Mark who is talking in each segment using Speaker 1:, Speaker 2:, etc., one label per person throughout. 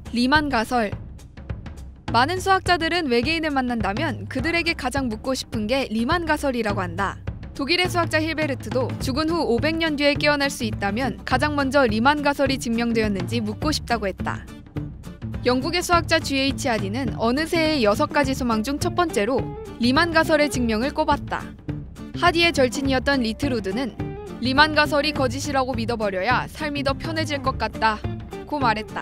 Speaker 1: 리만 가설. 많은 수학자들은 외계인을 만난다면 그들에게 가장 묻고 싶은 게 리만 가설이라고 한다. 독일의 수학자 힐베르트도 죽은 후 500년 뒤에 깨어날 수 있다면 가장 먼저 리만 가설이 증명되었는지 묻고 싶다고 했다. 영국의 수학자 G.H. 하디는 어느 새의 6가지 소망 중 첫 번째로 리만 가설의 증명을 꼽았다. 하디의 절친이었던 리트루드는 리만 가설이 거짓이라고 믿어버려야 삶이 더 편해질 것 같다고 말했다.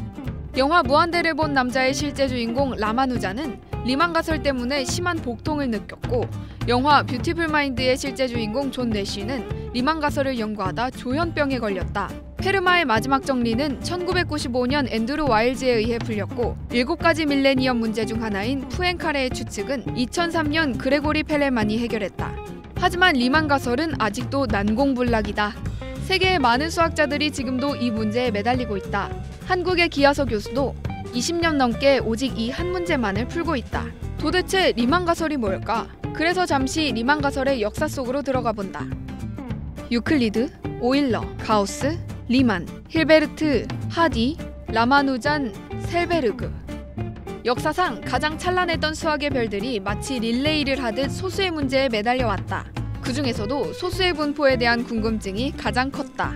Speaker 1: 영화 무한대를 본 남자의 실제 주인공 라마누자는 리만 가설 때문에 심한 복통을 느꼈고, 영화 뷰티풀 마인드의 실제 주인공 존 내쉬는 리만 가설을 연구하다 조현병에 걸렸다. 페르마의 마지막 정리는 1995년 앤드루 와일즈에 의해 풀렸고, 7가지 밀레니엄 문제 중 하나인 푸엔카레의 추측은 2003년 그레고리 펠레만이 해결했다. 하지만 리만 가설은 아직도 난공불락이다. 세계의 많은 수학자들이 지금도 이 문제에 매달리고 있다. 한국의 기하서 교수도 20년 넘게 오직 이 한 문제만을 풀고 있다. 도대체 리만 가설이 뭘까? 그래서 잠시 리만 가설의 역사 속으로 들어가 본다. 유클리드, 오일러, 가우스, 리만, 힐베르트, 하디, 라마누잔, 셀베르그. 역사상 가장 찬란했던 수학의 별들이 마치 릴레이를 하듯 소수의 문제에 매달려왔다. 그 중에서도 소수의 분포에 대한 궁금증이 가장 컸다.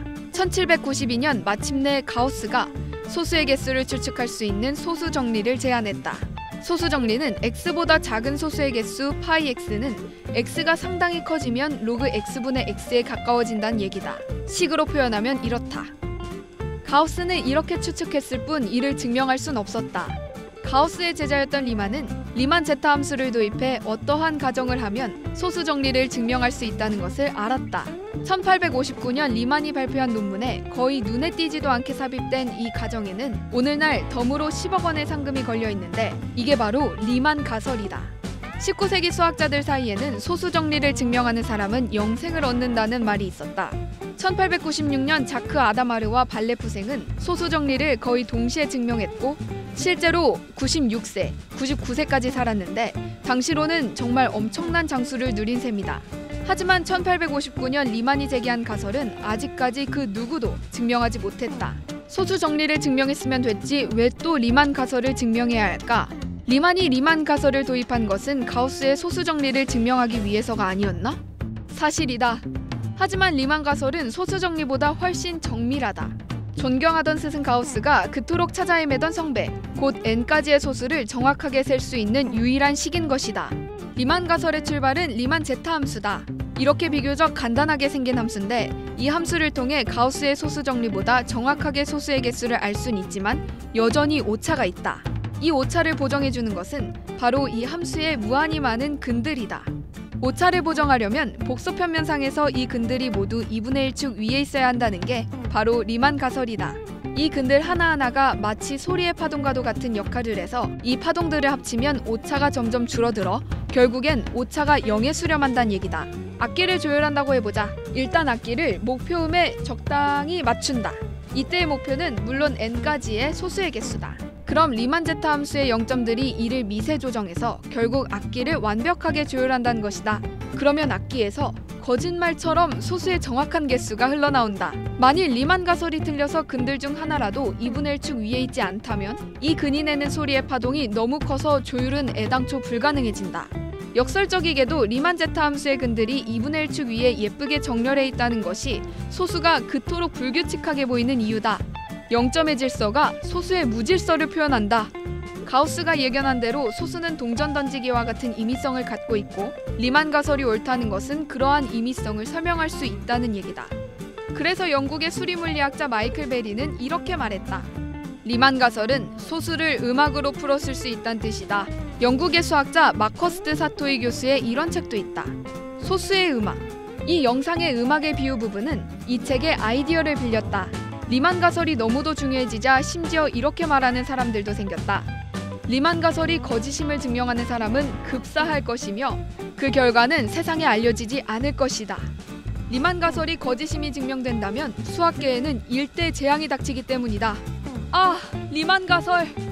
Speaker 1: 1792년 마침내 가우스가 소수의 개수를 추측할 수 있는 소수 정리를 제안했다. 소수 정리는 x보다 작은 소수의 개수 파이 x는 x가 상당히 커지면 로그 x분의 x에 가까워진다는 얘기다. 식으로 표현하면 이렇다. 가우스는 이렇게 추측했을 뿐 이를 증명할 순 없었다. 가우스의 제자였던 리만은 리만 제타 함수를 도입해 어떠한 가정을 하면 소수 정리를 증명할 수 있다는 것을 알았다. 1859년 리만이 발표한 논문에 거의 눈에 띄지도 않게 삽입된 이 가정에는 오늘날 덤으로 10억 원의 상금이 걸려 있는데, 이게 바로 리만 가설이다. 19세기 수학자들 사이에는 소수 정리를 증명하는 사람은 영생을 얻는다는 말이 있었다. 1896년 자크 아다마르와 발레프생은 소수 정리를 거의 동시에 증명했고, 실제로 96세, 99세까지 살았는데 당시로는 정말 엄청난 장수를 누린 셈이다. 하지만 1859년 리만이 제기한 가설은 아직까지 그 누구도 증명하지 못했다. 소수 정리를 증명했으면 됐지 왜 또 리만 가설을 증명해야 할까? 리만이 리만 가설을 도입한 것은 가우스의 소수 정리를 증명하기 위해서가 아니었나? 사실이다. 하지만 리만 가설은 소수 정리보다 훨씬 정밀하다. 존경하던 스승 가우스가 그토록 찾아 헤매던 성배, 곧 n까지의 소수를 정확하게 셀 수 있는 유일한 식인 것이다. 리만 가설의 출발은 리만 제타 함수다. 이렇게 비교적 간단하게 생긴 함수인데, 이 함수를 통해 가우스의 소수 정리보다 정확하게 소수의 개수를 알 수는 있지만 여전히 오차가 있다. 이 오차를 보정해주는 것은 바로 이 함수의 무한히 많은 근들이다. 오차를 보정하려면 복소 편면상에서 이 근들이 모두 2분의 1축 위에 있어야 한다는 게 바로 리만 가설이다. 이 근들 하나하나가 마치 소리의 파동과도 같은 역할을 해서 이 파동들을 합치면 오차가 점점 줄어들어 결국엔 오차가 0에 수렴한다는 얘기다. 악기를 조율한다고 해보자. 일단 악기를 목표음에 적당히 맞춘다. 이때의 목표는 물론 n까지의 소수의 개수다. 그럼 리만 제타 함수의 0점들이 이를 미세 조정해서 결국 악기를 완벽하게 조율한다는 것이다. 그러면 악기에서 거짓말처럼 소수의 정확한 개수가 흘러나온다. 만일 리만 가설이 틀려서 근들 중 하나라도 2분의 1축 위에 있지 않다면 이 근이 내는 소리의 파동이 너무 커서 조율은 애당초 불가능해진다. 역설적이게도 리만 제타 함수의 근들이 2분의 1축 위에 예쁘게 정렬해 있다는 것이 소수가 그토록 불규칙하게 보이는 이유다. 0점의 질서가 소수의 무질서를 표현한다. 가우스가 예견한 대로 소수는 동전 던지기와 같은 임의성을 갖고 있고, 리만 가설이 옳다는 것은 그러한 임의성을 설명할 수 있다는 얘기다. 그래서 영국의 수리물리학자 마이클 베리는 이렇게 말했다. 리만 가설은 소수를 음악으로 풀어쓸 수 있다는 뜻이다. 영국의 수학자 마커스 사토이 교수의 이런 책도 있다. 소수의 음악. 이 영상의 음악의 비유 부분은 이 책의 아이디어를 빌렸다. 리만 가설이 너무도 중요해지자 심지어 이렇게 말하는 사람들도 생겼다. 리만 가설이 거짓임을 증명하는 사람은 급사할 것이며 그 결과는 세상에 알려지지 않을 것이다. 리만 가설이 거짓임이 증명된다면 수학계에는 일대 재앙이 닥치기 때문이다. 아, 리만 가설!